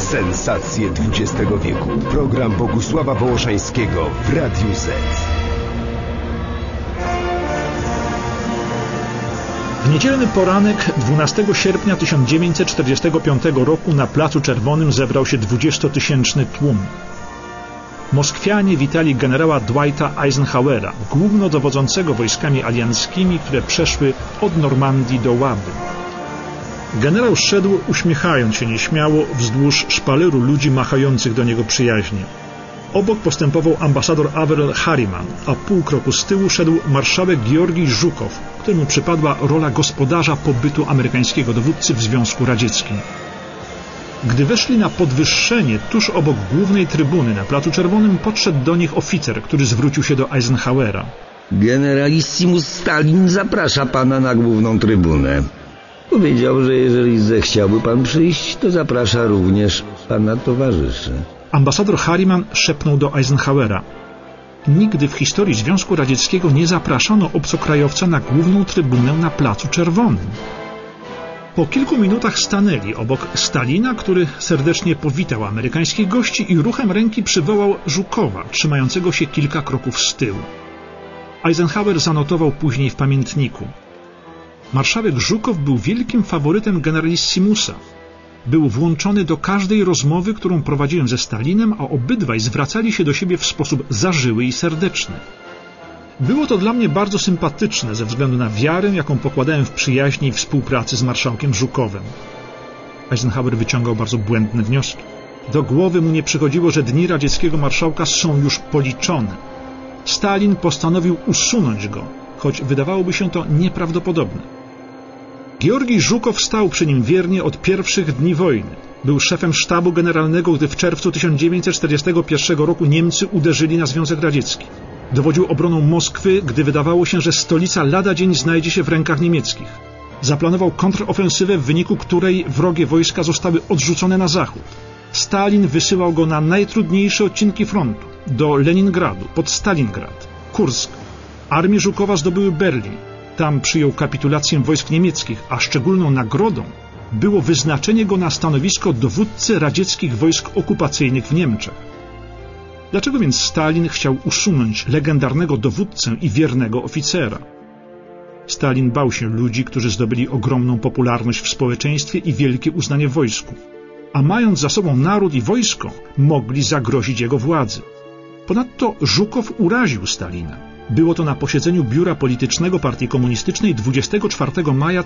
Sensacje XX wieku. Program Bogusława Wołoszańskiego w Radiu Z. W niedzielny poranek 12 sierpnia 1945 roku na Placu Czerwonym zebrał się 20-tysięczny tłum. Moskwianie witali generała Dwighta Eisenhowera, głównodowodzącego wojskami alianckimi, które przeszły od Normandii do Łaby. Generał szedł, uśmiechając się nieśmiało, wzdłuż szpaleru ludzi machających do niego przyjaźnie. Obok postępował ambasador Averell Harriman, a pół kroku z tyłu szedł marszałek Georgij Żukow, któremu przypadła rola gospodarza pobytu amerykańskiego dowódcy w Związku Radzieckim. Gdy weszli na podwyższenie tuż obok głównej trybuny na Placu Czerwonym, podszedł do nich oficer, który zwrócił się do Eisenhowera. Generalissimus Stalin zaprasza pana na główną trybunę. Powiedział, że jeżeli zechciałby pan przyjść, to zaprasza również pana towarzyszy. Ambasador Harriman szepnął do Eisenhowera. Nigdy w historii Związku Radzieckiego nie zapraszano obcokrajowca na główną trybunę na Placu Czerwonym. Po kilku minutach stanęli obok Stalina, który serdecznie powitał amerykańskich gości i ruchem ręki przywołał Żukowa, trzymającego się kilka kroków z tyłu. Eisenhower zanotował później w pamiętniku. Marszałek Żukow był wielkim faworytem generalissimusa. Był włączony do każdej rozmowy, którą prowadziłem ze Stalinem, a obydwaj zwracali się do siebie w sposób zażyły i serdeczny. Było to dla mnie bardzo sympatyczne ze względu na wiarę, jaką pokładałem w przyjaźni i współpracy z marszałkiem Żukowem. Eisenhower wyciągał bardzo błędne wnioski. Do głowy mu nie przychodziło, że dni radzieckiego marszałka są już policzone. Stalin postanowił usunąć go, choć wydawałoby się to nieprawdopodobne. Georgij Żukow stał przy nim wiernie od pierwszych dni wojny. Był szefem sztabu generalnego, gdy w czerwcu 1941 roku Niemcy uderzyli na Związek Radziecki. Dowodził obroną Moskwy, gdy wydawało się, że stolica lada dzień znajdzie się w rękach niemieckich. Zaplanował kontrofensywę, w wyniku której wrogie wojska zostały odrzucone na zachód. Stalin wysyłał go na najtrudniejsze odcinki frontu, do Leningradu, pod Stalingrad, Kursk. Armie Żukowa zdobyły Berlin. Tam przyjął kapitulację wojsk niemieckich, a szczególną nagrodą było wyznaczenie go na stanowisko dowódcy radzieckich wojsk okupacyjnych w Niemczech. Dlaczego więc Stalin chciał usunąć legendarnego dowódcę i wiernego oficera? Stalin bał się ludzi, którzy zdobyli ogromną popularność w społeczeństwie i wielkie uznanie w wojsku, a mając za sobą naród i wojsko, mogli zagrozić jego władzy. Ponadto Żukow uraził Stalina. Było to na posiedzeniu Biura Politycznego Partii Komunistycznej 24 maja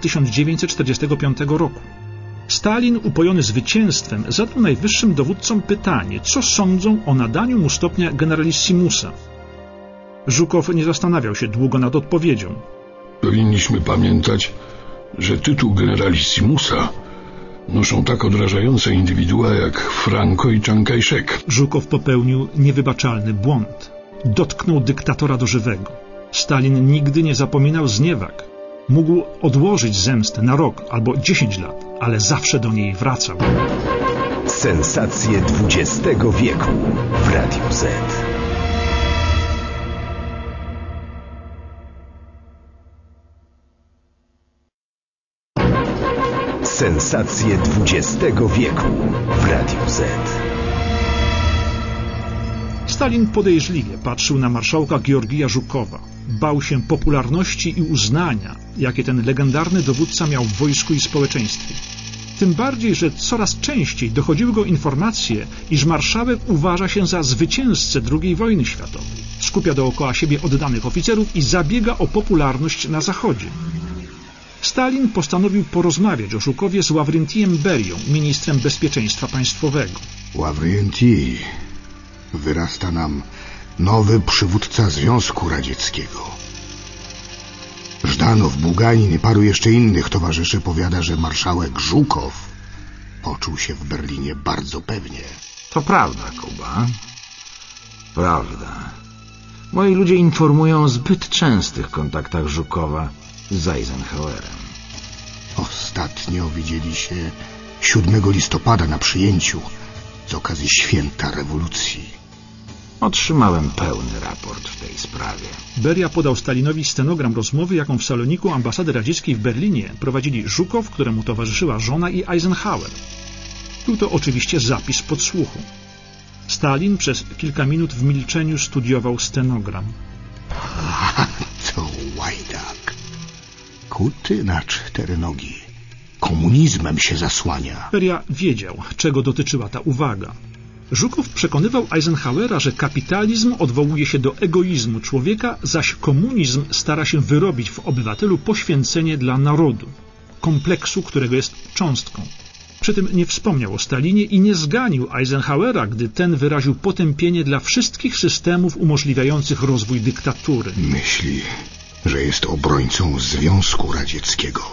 1945 roku. Stalin, upojony zwycięstwem, zadał najwyższym dowódcom pytanie, co sądzą o nadaniu mu stopnia generalissimusa. Żukow nie zastanawiał się długo nad odpowiedzią. Powinniśmy pamiętać, że tytuł generalissimusa noszą tak odrażające indywidua jak Franco i Chiang Kai-shek. Żukow popełnił niewybaczalny błąd. Dotknął dyktatora do żywego. Stalin nigdy nie zapominał zniewag. Mógł odłożyć zemstę na rok albo 10 lat, ale zawsze do niej wracał. Sensacje XX wieku w Radiu Z. Sensacje XX wieku w Radiu Z. Stalin podejrzliwie patrzył na marszałka Georgija Żukowa. Bał się popularności i uznania, jakie ten legendarny dowódca miał w wojsku i społeczeństwie. Tym bardziej, że coraz częściej dochodziły go informacje, iż marszałek uważa się za zwycięzcę II wojny światowej. Skupia dookoła siebie oddanych oficerów i zabiega o popularność na Zachodzie. Stalin postanowił porozmawiać o Żukowie z Ławrentijem Berią, ministrem bezpieczeństwa państwowego. Ławrentii, wyrasta nam nowy przywódca Związku Radzieckiego. Żdanow, Buganin i paru jeszcze innych towarzyszy powiada, że marszałek Żukow poczuł się w Berlinie bardzo pewnie. To prawda, Kuba. Prawda. Moi ludzie informują o zbyt częstych kontaktach Żukowa z Eisenhowerem. Ostatnio widzieli się 7 listopada na przyjęciu z okazji święta rewolucji. Otrzymałem pełny raport w tej sprawie. Beria podał Stalinowi stenogram rozmowy, jaką w saloniku ambasady radzieckiej w Berlinie prowadzili Żukow, któremu towarzyszyła żona, i Eisenhower. Był to oczywiście zapis podsłuchu. Stalin przez kilka minut w milczeniu studiował stenogram. To łajdak. Kuty na 4 nogi. Komunizmem się zasłania. Beria wiedział, czego dotyczyła ta uwaga. Żukow przekonywał Eisenhowera, że kapitalizm odwołuje się do egoizmu człowieka, zaś komunizm stara się wyrobić w obywatelu poświęcenie dla narodu, kompleksu, którego jest cząstką. Przy tym nie wspomniał o Stalinie i nie zganił Eisenhowera, gdy ten wyraził potępienie dla wszystkich systemów umożliwiających rozwój dyktatury. Myśli, że jest obrońcą Związku Radzieckiego.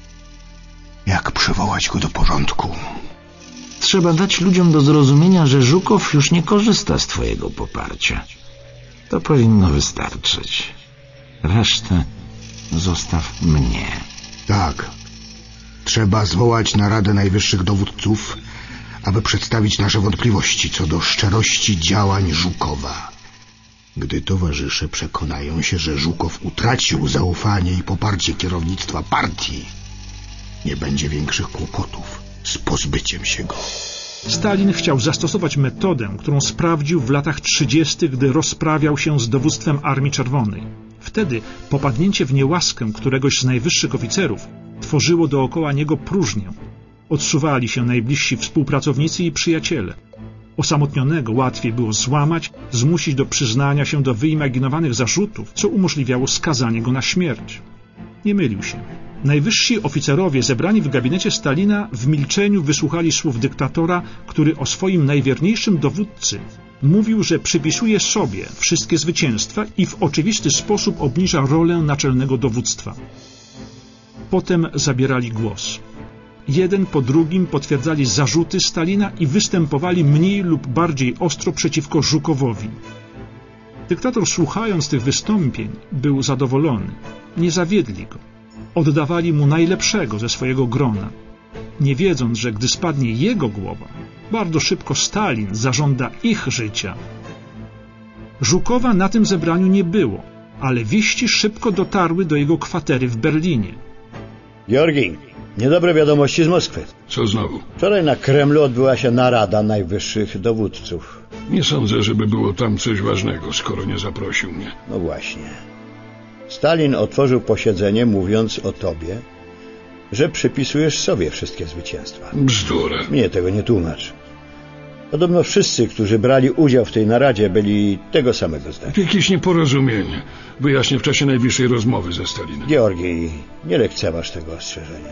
Jak przywołać go do porządku? Trzeba dać ludziom do zrozumienia, że Żukow już nie korzysta z twojego poparcia. To powinno wystarczyć. Resztę zostaw mnie. Tak. Trzeba zwołać naradę najwyższych dowódców, aby przedstawić nasze wątpliwości co do szczerości działań Żukowa. Gdy towarzysze przekonają się, że Żukow utracił zaufanie i poparcie kierownictwa partii, nie będzie większych kłopotów z pozbyciem się go. Stalin chciał zastosować metodę, którą sprawdził w latach 30., gdy rozprawiał się z dowództwem Armii Czerwonej. Wtedy popadnięcie w niełaskę któregoś z najwyższych oficerów tworzyło dookoła niego próżnię. Odsuwali się najbliżsi współpracownicy i przyjaciele. Osamotnionego łatwiej było złamać, zmusić do przyznania się do wyimaginowanych zarzutów, co umożliwiało skazanie go na śmierć. Nie mylił się. Najwyżsi oficerowie zebrani w gabinecie Stalina w milczeniu wysłuchali słów dyktatora, który o swoim najwierniejszym dowódcy mówił, że przypisuje sobie wszystkie zwycięstwa i w oczywisty sposób obniża rolę naczelnego dowództwa. Potem zabierali głos. Jeden po drugim potwierdzali zarzuty Stalina i występowali mniej lub bardziej ostro przeciwko Żukowowi. Dyktator, słuchając tych wystąpień, był zadowolony. Nie zawiedli go. Oddawali mu najlepszego ze swojego grona, nie wiedząc, że gdy spadnie jego głowa, bardzo szybko Stalin zażąda ich życia. Żukowa na tym zebraniu nie było, ale wieści szybko dotarły do jego kwatery w Berlinie. Georgi, niedobre wiadomości z Moskwy. Co znowu? Wczoraj na Kremlu odbyła się narada najwyższych dowódców. Nie sądzę, żeby było tam coś ważnego, skoro nie zaprosił mnie. No właśnie. Stalin otworzył posiedzenie, mówiąc o tobie, że przypisujesz sobie wszystkie zwycięstwa. Bzdura. Mnie tego nie tłumacz. Podobno wszyscy, którzy brali udział w tej naradzie, byli tego samego zdania. Jakieś nieporozumienie. Wyjaśnię w czasie najbliższej rozmowy ze Stalinem. Georgi, nie lekceważ tego ostrzeżenia.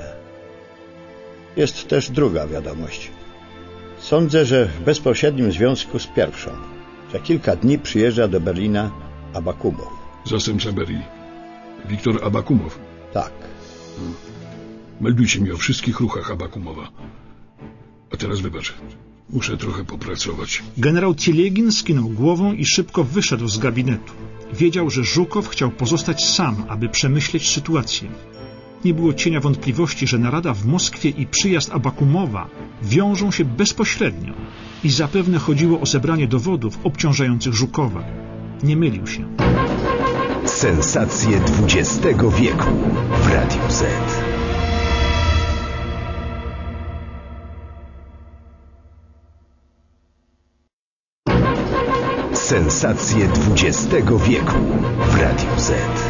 Jest też druga wiadomość. Sądzę, że w bezpośrednim związku z pierwszą. Za kilka dni przyjeżdża do Berlina Abakumow. Zastępca Berii. Wiktor Abakumow. Tak. Meldujcie mi o wszystkich ruchach Abakumowa. A teraz wybacz. Muszę trochę popracować. Generał Tielegin skinął głową i szybko wyszedł z gabinetu. Wiedział, że Żukow chciał pozostać sam, aby przemyśleć sytuację. Nie było cienia wątpliwości, że narada w Moskwie i przyjazd Abakumowa wiążą się bezpośrednio i zapewne chodziło o zebranie dowodów obciążających Żukowa. Nie mylił się. Sensacje XX wieku w Radiu Z. Sensacje XX wieku w Radiu Z.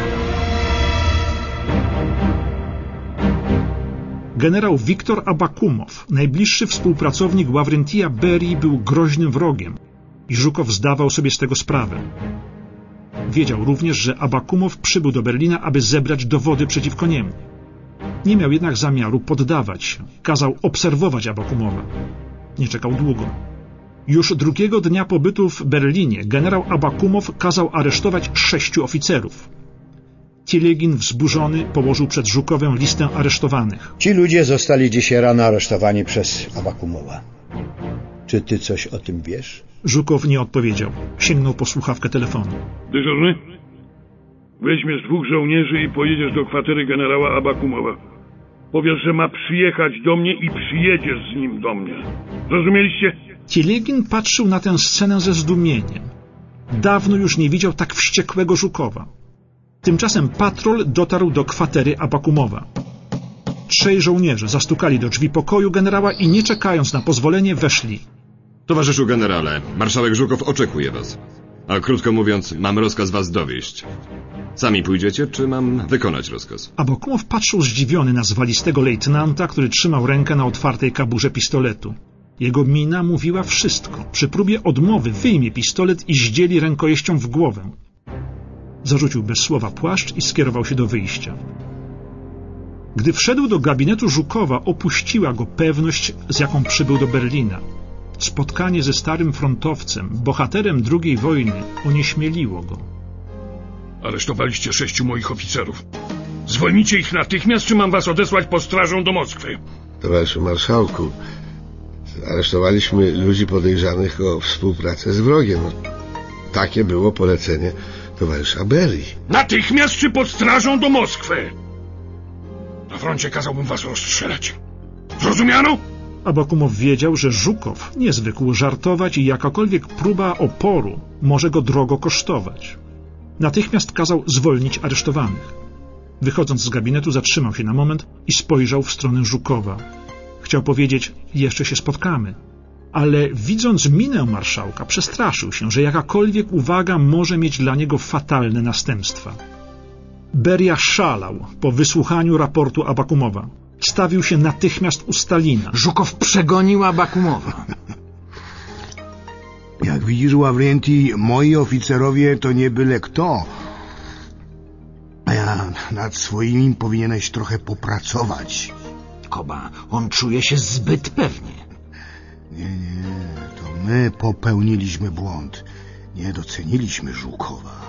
Generał Wiktor Abakumow, najbliższy współpracownik Ławrentija Berii, był groźnym wrogiem i Żukow zdawał sobie z tego sprawę. Wiedział również, że Abakumow przybył do Berlina, aby zebrać dowody przeciwko niemu. Nie miał jednak zamiaru poddawać się. Kazał obserwować Abakumowa. Nie czekał długo. Już drugiego dnia pobytu w Berlinie generał Abakumow kazał aresztować 6 oficerów. Tielegin, wzburzony, położył przed Żukowem listę aresztowanych. Ci ludzie zostali dzisiaj rano aresztowani przez Abakumowa. Czy ty coś o tym wiesz? Żukow nie odpowiedział. Sięgnął po słuchawkę telefonu. Dyżurny? Weźmiesz 2 żołnierzy i pojedziesz do kwatery generała Abakumowa. Powiesz, że ma przyjechać do mnie i przyjedziesz z nim do mnie. Zrozumieliście? Tielegin patrzył na tę scenę ze zdumieniem. Dawno już nie widział tak wściekłego Żukowa. Tymczasem patrol dotarł do kwatery Abakumowa. Trzej żołnierze zastukali do drzwi pokoju generała i nie czekając na pozwolenie weszli. Towarzyszu generale, marszałek Żukow oczekuje was. A krótko mówiąc, mam rozkaz was dowieść. Sami pójdziecie, czy mam wykonać rozkaz? Abakumow patrzył zdziwiony na zwalistego lejtnanta, który trzymał rękę na otwartej kaburze pistoletu. Jego mina mówiła wszystko. Przy próbie odmowy wyjmie pistolet i zdzieli rękojeścią w głowę. Zarzucił bez słowa płaszcz i skierował się do wyjścia. Gdy wszedł do gabinetu Żukowa, opuściła go pewność, z jaką przybył do Berlina. Spotkanie ze starym frontowcem, bohaterem II wojny, onieśmieliło go. Aresztowaliście 6 moich oficerów. Zwolnicie ich natychmiast, czy mam was odesłać postrażą do Moskwy? Towarzyszu marszałku, aresztowaliśmy ludzi podejrzanych o współpracę z wrogiem. Takie było polecenie towarzysza Berii. Natychmiast czy pod strażą do Moskwy? Na froncie kazałbym was rozstrzelać. Zrozumiano? Abakumow wiedział, że Żukow nie zwykł żartować i jakakolwiek próba oporu może go drogo kosztować. Natychmiast kazał zwolnić aresztowanych. Wychodząc z gabinetu, zatrzymał się na moment i spojrzał w stronę Żukowa. Chciał powiedzieć, jeszcze się spotkamy, ale widząc minę marszałka, przestraszył się, że jakakolwiek uwaga może mieć dla niego fatalne następstwa. Beria szalał po wysłuchaniu raportu Abakumowa. Stawił się natychmiast u Stalina. Żukow przegonił Abakumowa. Jak widzisz, Ławrentii, moi oficerowie to nie byle kto. A ja nad swoimi powinieneś trochę popracować. Koba, on czuje się zbyt pewnie. Nie, to my popełniliśmy błąd. Nie doceniliśmy Żukowa.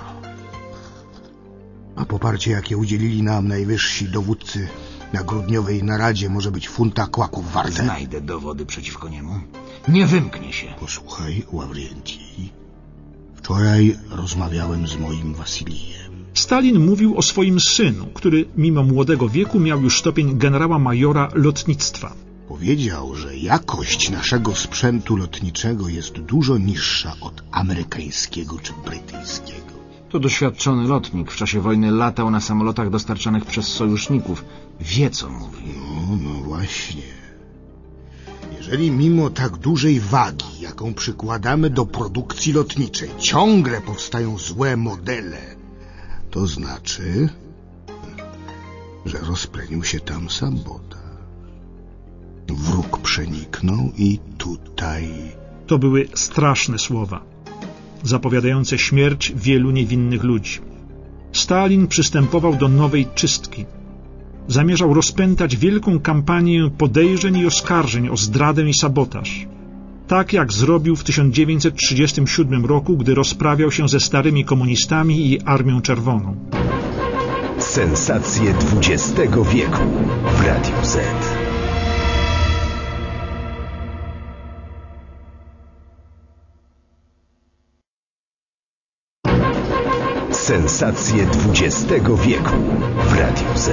A poparcie, jakie udzielili nam najwyżsi dowódcy na grudniowej naradzie, może być funta kłaków warte. Znajdę dowody przeciwko niemu. Nie wymknie się. Posłuchaj, Ławrentii. Wczoraj rozmawiałem z moim Wasilijem. Stalin mówił o swoim synu, który mimo młodego wieku miał już stopień generała majora lotnictwa. Powiedział, że jakość naszego sprzętu lotniczego jest dużo niższa od amerykańskiego czy brytyjskiego. To doświadczony lotnik. W czasie wojny latał na samolotach dostarczanych przez sojuszników. Wie, co mówi. No właśnie. Jeżeli mimo tak dużej wagi, jaką przykładamy do produkcji lotniczej, ciągle powstają złe modele, to znaczy, że rozplenił się tam sabotaż. Wróg przeniknął i tutaj... To były straszne słowa, zapowiadające śmierć wielu niewinnych ludzi. Stalin przystępował do nowej czystki. Zamierzał rozpętać wielką kampanię podejrzeń i oskarżeń o zdradę i sabotaż. Tak jak zrobił w 1937 roku, gdy rozprawiał się ze starymi komunistami i Armią Czerwoną. Sensacje XX wieku w Radiu Z. Sensacje XX wieku w Radiu Z.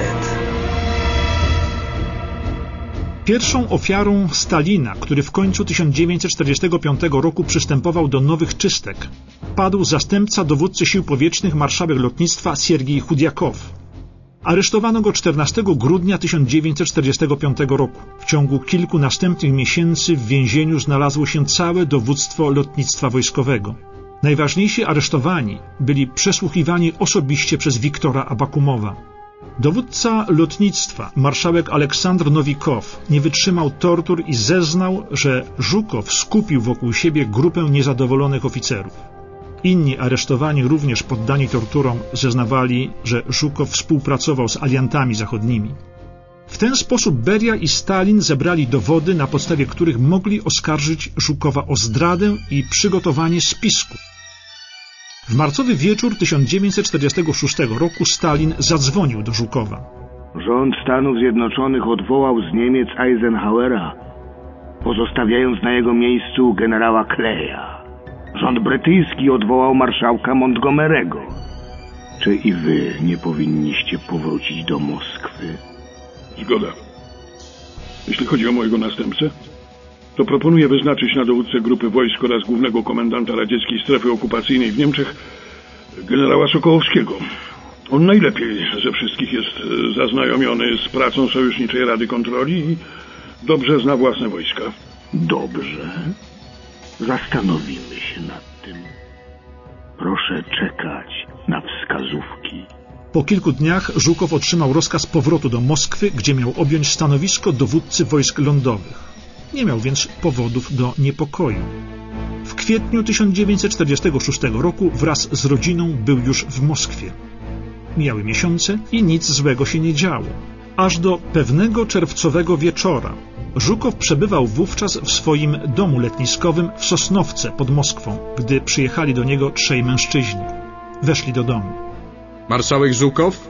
Pierwszą ofiarą Stalina, który w końcu 1945 roku przystępował do nowych czystek, padł zastępca dowódcy sił powietrznych marszałek lotnictwa Siergiej Chudiakow. Aresztowano go 14 grudnia 1945 roku. W ciągu kilku następnych miesięcy w więzieniu znalazło się całe dowództwo lotnictwa wojskowego. Najważniejsi aresztowani byli przesłuchiwani osobiście przez Wiktora Abakumowa. Dowódca lotnictwa, marszałek Aleksandr Nowikow, nie wytrzymał tortur i zeznał, że Żukow skupił wokół siebie grupę niezadowolonych oficerów. Inni aresztowani, również poddani torturom, zeznawali, że Żukow współpracował z aliantami zachodnimi. W ten sposób Beria i Stalin zebrali dowody, na podstawie których mogli oskarżyć Żukowa o zdradę i przygotowanie spisku. W marcowy wieczór 1946 roku Stalin zadzwonił do Żukowa. Rząd Stanów Zjednoczonych odwołał z Niemiec Eisenhowera, pozostawiając na jego miejscu generała Kleja. Rząd brytyjski odwołał marszałka Montgomery'ego. Czy i wy nie powinniście powrócić do Moskwy? Zgoda. Jeśli chodzi o mojego następcę, to proponuję wyznaczyć na dowódcę grupy wojsk oraz głównego komendanta radzieckiej strefy okupacyjnej w Niemczech generała Sokołowskiego. On najlepiej ze wszystkich jest zaznajomiony z pracą Sojuszniczej Rady Kontroli i dobrze zna własne wojska. Dobrze. Zastanowimy się nad tym. Proszę czekać na wskazówki. Po kilku dniach Żukow otrzymał rozkaz powrotu do Moskwy, gdzie miał objąć stanowisko dowódcy wojsk lądowych. Nie miał więc powodów do niepokoju. W kwietniu 1946 roku wraz z rodziną był już w Moskwie. Mijały miesiące i nic złego się nie działo. Aż do pewnego czerwcowego wieczora. Żukow przebywał wówczas w swoim domu letniskowym w Sosnowce pod Moskwą, gdy przyjechali do niego trzej mężczyźni. Weszli do domu. Marszałek Żukow?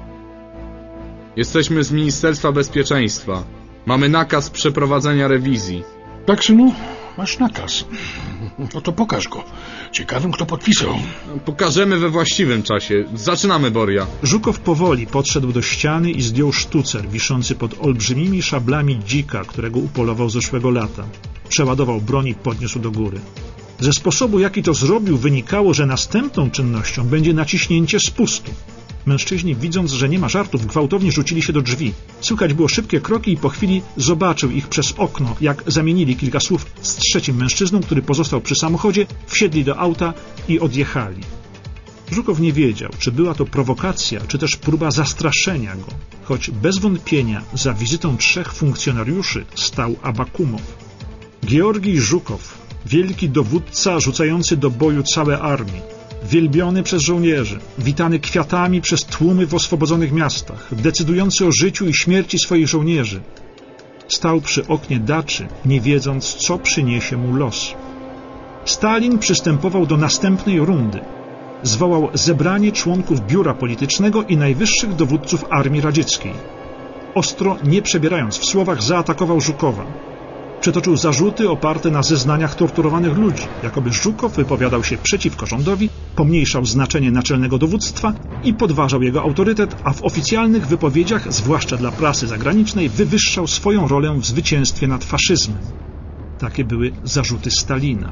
Jesteśmy z Ministerstwa Bezpieczeństwa. Mamy nakaz przeprowadzenia rewizji. Tak, synu? Masz nakaz. No to pokaż go. Ciekawym, kto podpisał. Pokażemy we właściwym czasie. Zaczynamy, Boria. Żukow powoli podszedł do ściany i zdjął sztucer wiszący pod olbrzymimi szablami dzika, którego upolował zeszłego lata. Przeładował broń i podniósł do góry. Ze sposobu, jaki to zrobił, wynikało, że następną czynnością będzie naciśnięcie spustu. Mężczyźni, widząc, że nie ma żartów, gwałtownie rzucili się do drzwi. Słychać było szybkie kroki i po chwili zobaczył ich przez okno, jak zamienili kilka słów z trzecim mężczyzną, który pozostał przy samochodzie, wsiedli do auta i odjechali. Żukow nie wiedział, czy była to prowokacja, czy też próba zastraszenia go, choć bez wątpienia za wizytą trzech funkcjonariuszy stał Abakumow. Georgij Żukow, wielki dowódca rzucający do boju całe armie, wielbiony przez żołnierzy, witany kwiatami przez tłumy w oswobodzonych miastach, decydujący o życiu i śmierci swoich żołnierzy. Stał przy oknie daczy, nie wiedząc, co przyniesie mu los. Stalin przystępował do następnej rundy. Zwołał zebranie członków biura politycznego i najwyższych dowódców armii radzieckiej. Ostro, nie przebierając w słowach, zaatakował Żukowa. Przetoczył zarzuty oparte na zeznaniach torturowanych ludzi, jakoby Żukow wypowiadał się przeciwko rządowi, pomniejszał znaczenie naczelnego dowództwa i podważał jego autorytet, a w oficjalnych wypowiedziach, zwłaszcza dla prasy zagranicznej, wywyższał swoją rolę w zwycięstwie nad faszyzmem. Takie były zarzuty Stalina.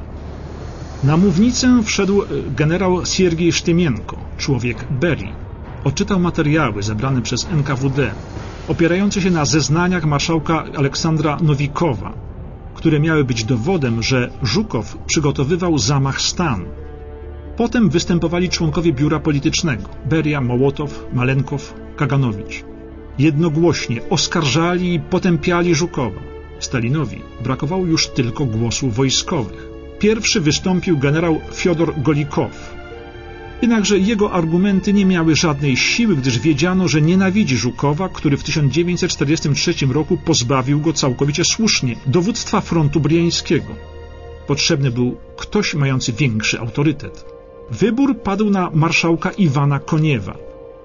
Na mównicę wszedł generał Siergiej Sztymienko, człowiek Berii. Odczytał materiały zebrane przez NKWD, opierające się na zeznaniach marszałka Aleksandra Nowikowa, które miały być dowodem, że Żukow przygotowywał zamach stanu. Potem występowali członkowie biura politycznego: Beria, Mołotow, Malenkow, Kaganowicz. Jednogłośnie oskarżali i potępiali Żukowa. Stalinowi brakowało już tylko głosów wojskowych. Pierwszy wystąpił generał Fiodor Golikow. Jednakże jego argumenty nie miały żadnej siły, gdyż wiedziano, że nienawidzi Żukowa, który w 1943 roku pozbawił go całkowicie słusznie dowództwa frontu briańskiego. Potrzebny był ktoś mający większy autorytet. Wybór padł na marszałka Iwana Koniewa.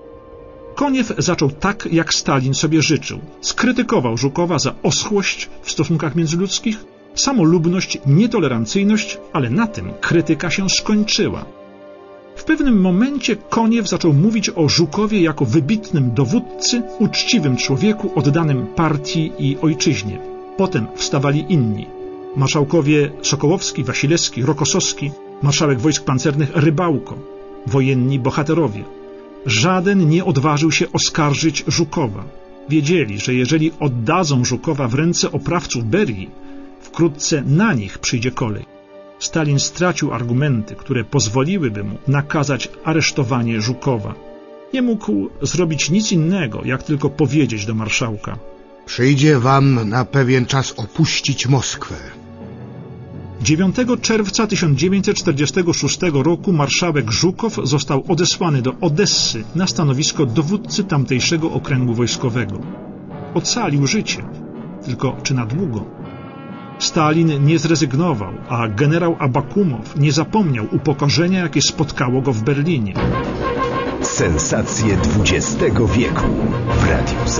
Koniew zaczął tak, jak Stalin sobie życzył. Skrytykował Żukowa za oschłość w stosunkach międzyludzkich, samolubność, nietolerancyjność, ale na tym krytyka się skończyła. W pewnym momencie Koniew zaczął mówić o Żukowie jako wybitnym dowódcy, uczciwym człowieku oddanym partii i ojczyźnie. Potem wstawali inni. Marszałkowie Sokołowski, Wasilewski, Rokosowski, marszałek wojsk pancernych Rybałko, wojenni bohaterowie. Żaden nie odważył się oskarżyć Żukowa. Wiedzieli, że jeżeli oddadzą Żukowa w ręce oprawców Berii, wkrótce na nich przyjdzie kolej. Stalin stracił argumenty, które pozwoliłyby mu nakazać aresztowanie Żukowa. Nie mógł zrobić nic innego, jak tylko powiedzieć do marszałka: przyjdzie wam na pewien czas opuścić Moskwę. 9 czerwca 1946 roku marszałek Żukow został odesłany do Odessy na stanowisko dowódcy tamtejszego okręgu wojskowego. Ocalił życie, tylko czy na długo? Stalin nie zrezygnował, a generał Abakumow nie zapomniał upokorzenia, jakie spotkało go w Berlinie. Sensacje XX wieku w Radiu Z.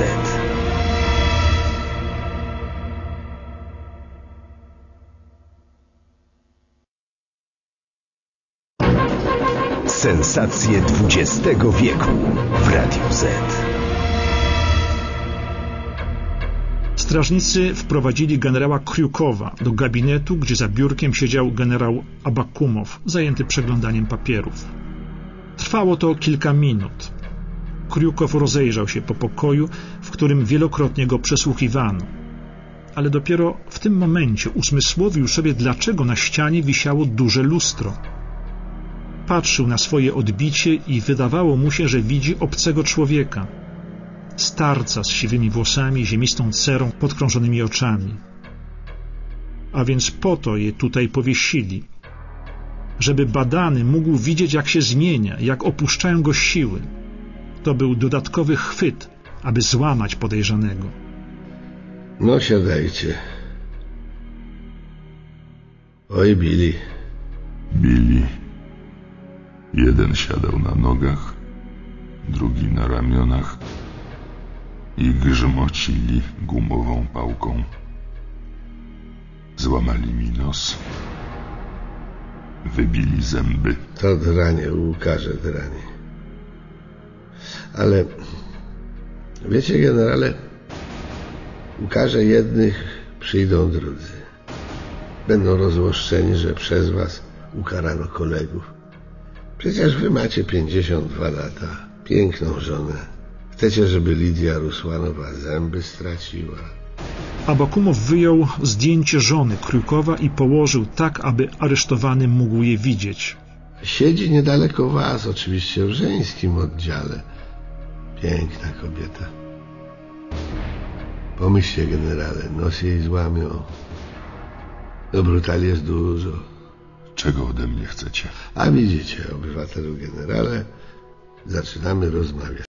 Sensacje XX wieku w Radiu Z. Strażnicy wprowadzili generała Kriukowa do gabinetu, gdzie za biurkiem siedział generał Abakumow, zajęty przeglądaniem papierów. Trwało to kilka minut. Kriukow rozejrzał się po pokoju, w którym wielokrotnie go przesłuchiwano. Ale dopiero w tym momencie usmysłowił sobie, dlaczego na ścianie wisiało duże lustro. Patrzył na swoje odbicie i wydawało mu się, że widzi obcego człowieka. Starca z siwymi włosami, ziemistą cerą, podkrążonymi oczami. A więc po to je tutaj powiesili. Żeby badany mógł widzieć, jak się zmienia, jak opuszczają go siły. To był dodatkowy chwyt, aby złamać podejrzanego. No siadajcie. Oj, Billy. Billy. Jeden siadał na nogach, drugi na ramionach i grzmocili gumową pałką. Złamali mi nos. Wybili zęby. To dranie, Łukasze, dranie. Ale wiecie, generale, ukarze jednych, przyjdą drudzy. Będą rozłoszczeni, że przez was ukarano kolegów. Przecież wy macie 52 lata, piękną żonę. Chcecie, żeby Lidia Rusłanowa zęby straciła? Abakumow wyjął zdjęcie żony Kriukowa i położył tak, aby aresztowany mógł je widzieć. Siedzi niedaleko was, oczywiście w żeńskim oddziale. Piękna kobieta. Pomyślcie, generale, nos jej złamią. No brutali jest dużo. Czego ode mnie chcecie? A widzicie, obywatelu generale, zaczynamy rozmawiać.